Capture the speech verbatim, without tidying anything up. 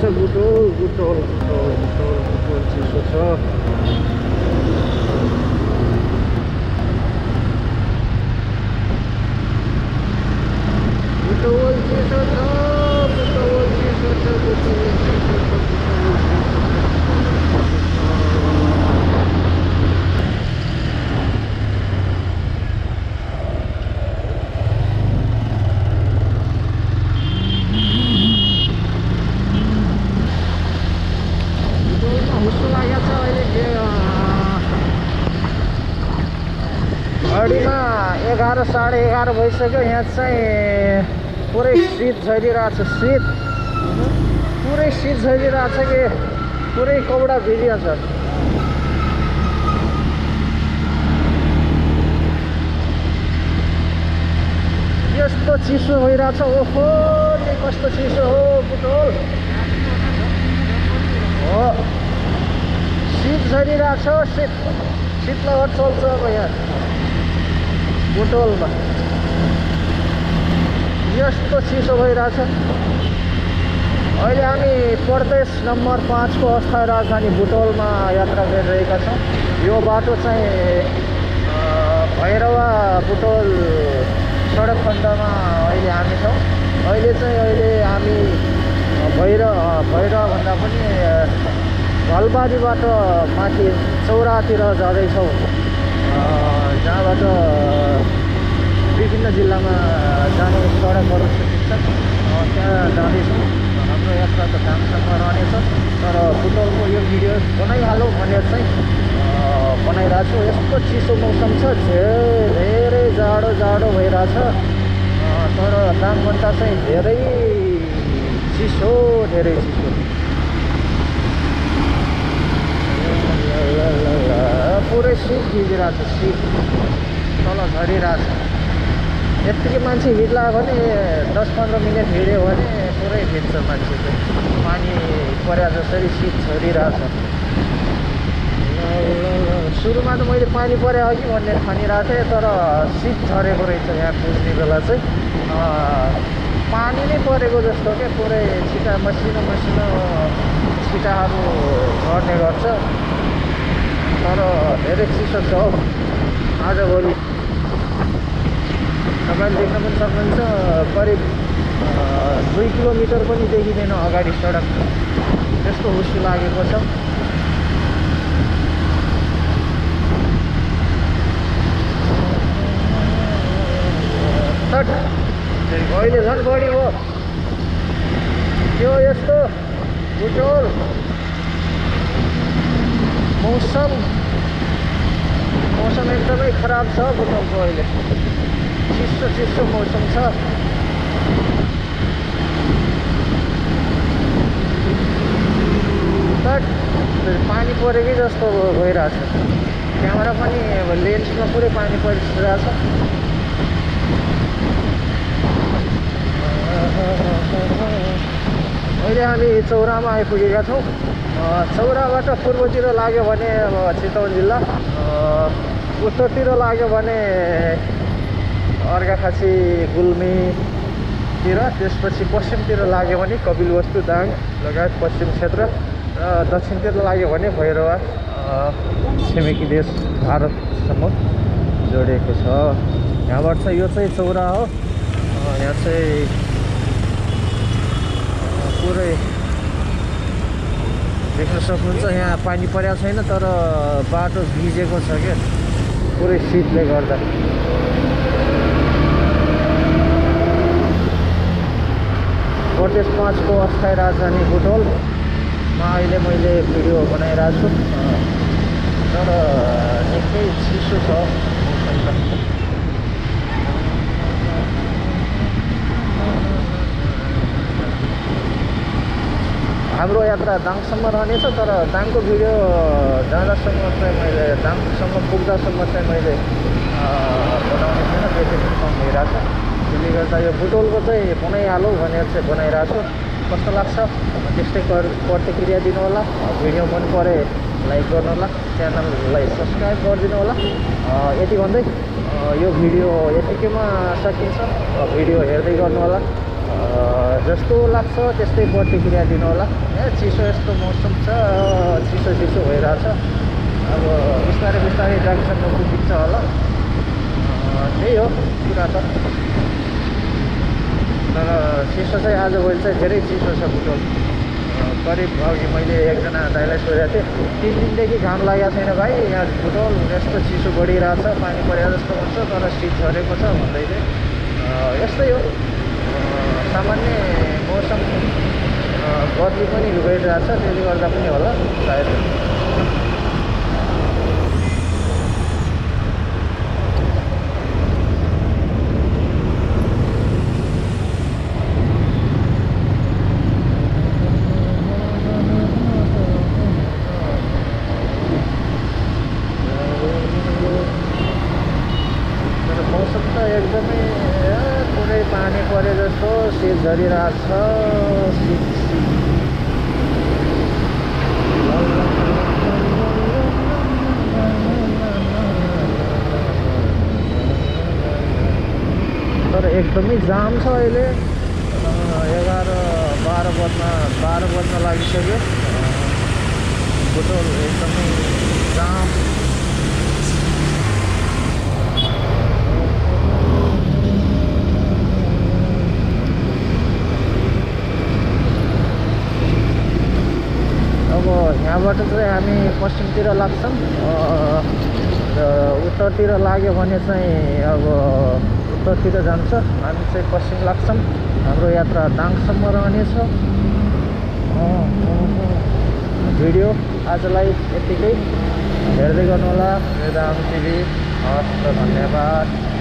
छ बुटोल बुटोल बुटोल बुटोल बुटोल चिसो छ बुटोल चिसो छ बुटोल चिसो छ बुटोल चिसो छ घडीमा एघार साढे एघार भइसक्यो यहाँ चाहिँ पुरै शीत झरिरहेछ शीत पुरै शीत झरिरहेछ कि पुरै कौडा भिडिन्छ यस्तो चिसो भइरहेछ ओहो नि कस्तो चिसो हो बुटोल हो शीत झरिरहेछ शीत शीतलहर चल्छ अब यहाँ बुटोलमा यस्तो चिसो भइरहेछ अहिले हामी प्रदेश नम्बर पाँचको अस्थायी राजधानी बुटोलमा यात्रा गरिरहेका छौँ यो बाटो चाहिँ भैरवा बुटोल सडक खण्डमा अहिले हामी छौँ अहिले चाहिँ अहिले हामी भैरव भैरवभन्दा पनि घलबारीबाट माथि चौरातिर जाँदैछौँ जहाँबाट विभिन्न जिल्लामा जाने सडकहरू सकिन्छ त्यहाँ जाँदैछौँ हाम्रो यात्रा त दाङसम्म रहनेछ तर बुटोलको यो भिडियो बनाइहालौँ भनेर चाहिँ बनाइरहेको छु यस्तो चिसो मौसम छ धेरै जाडो जाडो भइरहेछ तर दाङभन्दा चाहिँ धेरै चिसो धेरै चिसो पुरै शीत भिजिरहेको छ शीत तल झरिरहेको छ यत्तिकै मान्छे हिँड्ला भने दस पन्ध्र मिनट हिँड्यो भने पुरै भिज्छ मान्छे चाहिँ पानी पर्या जसरी शीत झरिरहेको छ सुरुमा त मैले पानी पर्यो अघि भनेर खानिरहेको थिएँ तर शीत झरेको रहेछ यहाँ पुग्ने बेला चाहिँ पानी नै परेको जस्तो क्या पुरै छिटा मसिनो मसिनो छिटाहरू झर्ने गर्छ तर धेरै चिसो छ हौ आजभोलि तपाईँले देख्न पनि सक्नुहुन्छ करिब दुई किलोमिटर पनि देखिँदैन अगाडि सडक त्यस्तो हुस्सी लागेको छ अहिले झन् बढी हो त्यो यस्तो बुटोल मौसम मौसम एकदमै खराब छ बुटोलको अहिले चिसो चिसो मौसम छ बट पानी परेकै जस्तो भइरहेछ क्यामेरा पनि अब लेन्समा पुरै पानी परिरहेछ अहिले हामी चौरामा आइपुगेका छौँ चौराबाट पूर्वतिर लाग्यो भने अब चितवन जिल्ला उत्तरतिर लाग्यो भने अर्घाखाँची गुल्मीतिर त्यसपछि पश्चिमतिर लाग्यो भने कपिलवस्तु दाङ लगायत पश्चिम क्षेत्र र दक्षिणतिर लाग्यो भने भैरवा छिमेकी देश भारतसम्म जोडिएको छ यहाँबाट चाहिँ यो चाहिँ चौरा हो यहाँ चाहिँ पुरै देख्न सक्नुहुन्छ यहाँ पानी परेको छैन तर बाटो भिजेको छ क्या पुरै शीतले गर्दा प्रदेश पाँचको अस्थायी राजधानी बुटोलमा अहिले मैले भिडियो बनाइरहेको छु तर निकै चिसो छ मौसम हाम्रो यात्रा दाङसम्म रहनेछ तर दाङको भिडियो जाँदासम्म चाहिँ मैले दाङसम्म पुग्दासम्म चाहिँ मैले बनाउने छैन त्यति पनि कम भइरहेको छ त्यसले गर्दा यो बुटोलको चाहिँ बनाइहालौँ भनेर चाहिँ बनाइरहेको छु कस्तो लाग्छ त्यस्तै प्रतिक्रिया दिनु होला भिडियो मन परे लाइक गर्नु होला च्यानललाई सब्सक्राइब गरिदिनु होला यति भन्दै यो भिडियो यतिकैमा सकिन्छ भिडियो हेर्दै गर्नु होला जस्तो लाग्छ त्यस्तै प्रतिक्रिया दिनु होला। ए चिसो यस्तो मौसम छ, चिसो चिसो भइरहेछ। अब बिस्तारै बिस्तारै जङ्सनमा पुगिन्छ होला। त्यही हो कुरा त। तर चिसो चाहिँ आजभोलि चाहिँ धेरै चिसो छ बुटोल। करिब अघि मैले एकजना दाइलाई सोधेको थिएँ, तिन दिनदेखि घाम लागेको छैन भाइ यहाँ बुटोल, यस्तो चिसो बढिरहेछ, पानी परे जस्तो हुन्छ तर शीत झरेको छ भन्दै थिएँ। यस्तै हो, सामान्य मौसम बदली पनि गइरहेछ, त्यसले गर्दा पनि होला सायद। मौसम त एकदमै पुरै पानी परे जस्तो शीत झरिरहेछ। शीत तर एकदमै जाम छ अहिले। एघार बाह्र बज्न बाह्र बज्न लागिसक्यो। बुटोल एकदमै जाम। अब यहाँबाट चाहिँ हामी पश्चिमतिर लाग्छौँ र उत्तरतिर लाग्यो भने चाहिँ अब उत्तरतिर जान्छ। हामी चाहिँ पश्चिम लाग्छौँ। हाम्रो यात्रा दाङसम्म रहनेछ। भिडियो आजलाई यतिकै, हेर्दै गर्नुहोला दाङ टिभी। हस् त, धन्यवाद।